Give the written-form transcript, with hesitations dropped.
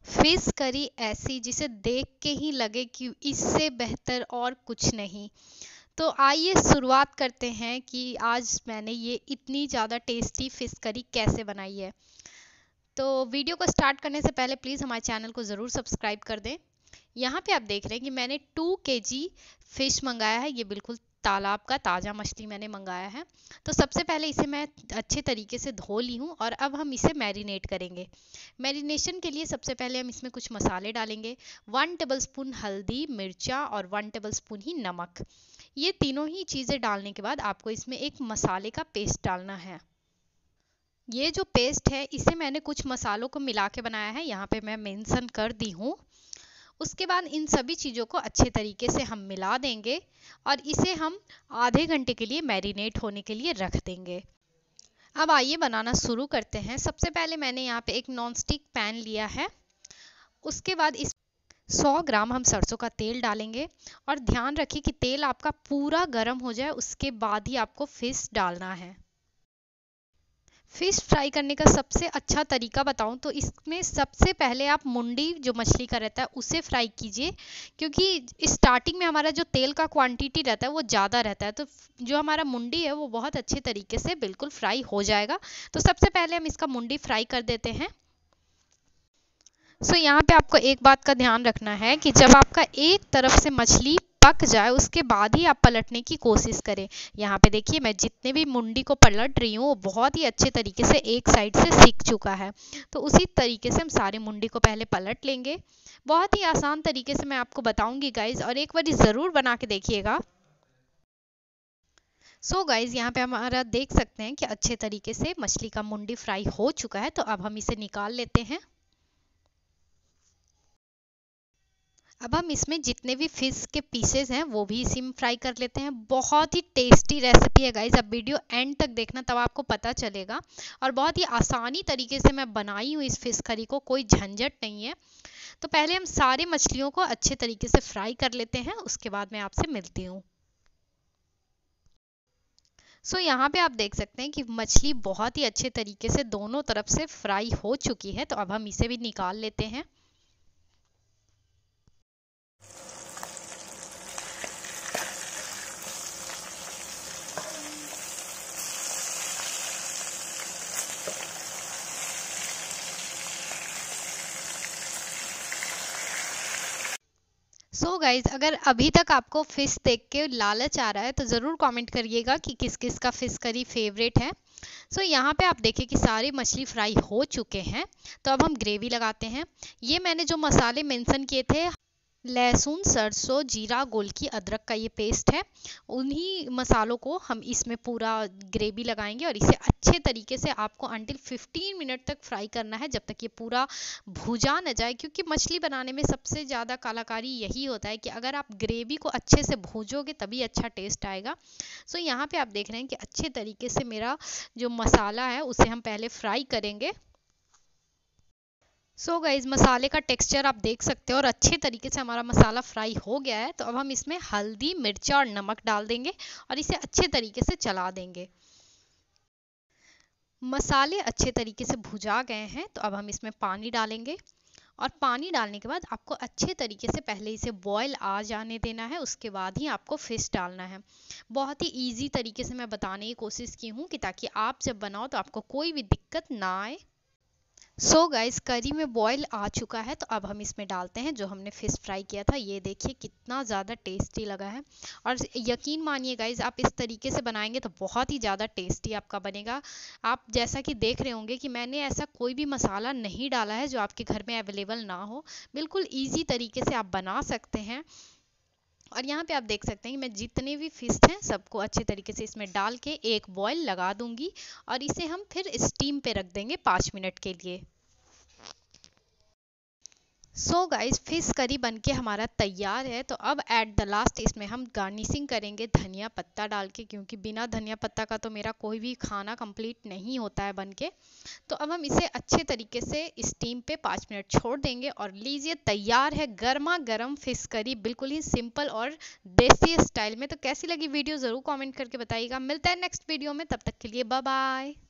Fish curry ऐसी जिसे देख के ही लगे कि इससे बेहतर और कुछ नहीं। तो आइए शुरुआत करते हैं कि आज मैंने ये इतनी ज़्यादा टेस्टी फिश करी कैसे बनाई है। तो वीडियो को स्टार्ट करने से पहले प्लीज़ हमारे चैनल को ज़रूर सब्सक्राइब कर दें। यहाँ पे आप देख रहे हैं कि मैंने 2 kg फ़िश मंगाया है। ये बिल्कुल तालाब का ताज़ा मछली मैंने मंगाया है। तो सबसे पहले इसे मैं अच्छे तरीके से धो ली हूँ और अब हम इसे मैरिनेट करेंगे। मैरिनेशन के लिए सबसे पहले हम इसमें कुछ मसाले डालेंगे। 1 टेबलस्पून हल्दी, मिर्चा और 1 टेबलस्पून ही नमक। ये तीनों ही चीज़ें डालने के बाद आपको इसमें एक मसाले का पेस्ट डालना है। ये जो पेस्ट है इसे मैंने कुछ मसालों को मिला के बनाया है, यहाँ पे मैं मेंशन कर दी हूँ। उसके बाद इन सभी चीज़ों को अच्छे तरीके से हम मिला देंगे और इसे हम आधे घंटे के लिए मैरिनेट होने के लिए रख देंगे। अब आइए बनाना शुरू करते हैं। सबसे पहले मैंने यहाँ पे एक नॉन स्टिक पैन लिया है। उसके बाद इस 100 ग्राम हम सरसों का तेल डालेंगे और ध्यान रखिए कि तेल आपका पूरा गर्म हो जाए, उसके बाद ही आपको फिश डालना है। फिश फ्राई करने का सबसे अच्छा तरीका बताऊं तो इसमें सबसे पहले आप मुंडी जो मछली का रहता है उसे फ्राई कीजिए, क्योंकि स्टार्टिंग में हमारा जो तेल का क्वांटिटी रहता है वो ज़्यादा रहता है, तो जो हमारा मुंडी है वो बहुत अच्छे तरीके से बिल्कुल फ्राई हो जाएगा। तो सबसे पहले हम इसका मुंडी फ्राई कर देते हैं। यहाँ पे आपको एक बात का ध्यान रखना है कि जब आपका एक तरफ से मछली पक जाए उसके बाद ही आप पलटने की कोशिश करें। यहाँ पे देखिए मैं जितने भी मुंडी को पलट रही हूँ वो बहुत ही अच्छे तरीके से एक साइड से सिक चुका है। तो उसी तरीके से हम सारे मुंडी को पहले पलट लेंगे। बहुत ही आसान तरीके से मैं आपको बताऊंगी गाइज, और एक बार ज़रूर बना के देखिएगा। गाइज यहाँ पे हमारा देख सकते हैं कि अच्छे तरीके से मछली का मुंडी फ्राई हो चुका है। तो अब हम इसे निकाल लेते हैं। अब हम इसमें जितने भी फिश के पीसेस हैं वो भी इसी में फ्राई कर लेते हैं। बहुत ही टेस्टी रेसिपी है गाइस, अब वीडियो एंड तक देखना तब आपको पता चलेगा। और बहुत ही आसानी तरीके से मैं बनाई हूँ इस फिश करी को, कोई झंझट नहीं है। तो पहले हम सारे मछलियों को अच्छे तरीके से फ्राई कर लेते हैं, उसके बाद मैं आपसे मिलती हूँ। यहाँ पे आप देख सकते हैं कि मछली बहुत ही अच्छे तरीके से दोनों तरफ से फ्राई हो चुकी है। तो अब हम इसे भी निकाल लेते हैं। गाइज अगर अभी तक आपको फिश देख के लालच आ रहा है तो ज़रूर कमेंट करिएगा कि किस किस का फिश करी फेवरेट है। यहाँ पे आप देखिए कि सारी मछली फ्राई हो चुके हैं। तो अब हम ग्रेवी लगाते हैं। ये मैंने जो मसाले मेंशन किए थे, लहसुन, सरसों, जीरा, गोलकी, अदरक का ये पेस्ट है, उन्हीं मसालों को हम इसमें पूरा ग्रेवी लगाएंगे और इसे अच्छे तरीके से आपको अंटिल 15 मिनट तक फ्राई करना है, जब तक ये पूरा भुजा न जाए। क्योंकि मछली बनाने में सबसे ज़्यादा कलाकारी यही होता है कि अगर आप ग्रेवी को अच्छे से भूजोगे तभी अच्छा टेस्ट आएगा। यहाँ पे आप देख रहे हैं कि अच्छे तरीके से मेरा जो मसाला है उसे हम पहले फ्राई करेंगे। गाइज मसाले का टेक्सचर आप देख सकते हो और अच्छे तरीके से हमारा मसाला फ्राई हो गया है। तो अब हम इसमें हल्दी, मिर्चा और नमक डाल देंगे और इसे अच्छे तरीके से चला देंगे। मसाले अच्छे तरीके से भुजा गए हैं तो अब हम इसमें पानी डालेंगे और पानी डालने के बाद आपको अच्छे तरीके से पहले इसे बॉयल आ जाने देना है, उसके बाद ही आपको फिश डालना है। बहुत ही इजी तरीके से मैं बताने की कोशिश की हूँ कि ताकि आप जब बनाओ तो आपको कोई भी दिक्कत ना आए। गाइस करी में बॉईल आ चुका है। तो अब हम इसमें डालते हैं जो हमने फिश फ्राई किया था। ये देखिए कितना ज़्यादा टेस्टी लगा है और यकीन मानिए गाइस आप इस तरीके से बनाएंगे तो बहुत ही ज़्यादा टेस्टी आपका बनेगा। आप जैसा कि देख रहे होंगे कि मैंने ऐसा कोई भी मसाला नहीं डाला है जो आपके घर में अवेलेबल ना हो। बिल्कुल ईजी तरीके से आप बना सकते हैं। और यहाँ पे आप देख सकते हैं कि मैं जितने भी फिश हैं सबको अच्छे तरीके से इसमें डाल के एक बॉईल लगा दूंगी और इसे हम फिर स्टीम पे रख देंगे 5 मिनट के लिए। गाइस फिश करी बनके हमारा तैयार है। तो अब एट द लास्ट इसमें हम गार्निशिंग करेंगे धनिया पत्ता डाल के, क्योंकि बिना धनिया पत्ता का तो मेरा कोई भी खाना कंप्लीट नहीं होता है बनके। तो अब हम इसे अच्छे तरीके से स्टीम पे 5 मिनट छोड़ देंगे और लीजिए तैयार है गर्मा गर्म फिश करी, बिल्कुल ही सिंपल और देसी स्टाइल में। तो कैसी लगी वीडियो ज़रूर कमेंट करके बताइएगा। मिलता है नेक्स्ट वीडियो में, तब तक के लिए बाय बाय।